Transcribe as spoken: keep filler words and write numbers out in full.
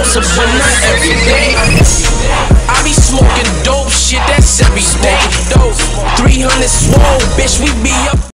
hustle, but not every day. I be smoking dope shit, that's every day. Dope, three hundred swole, bitch, we be up.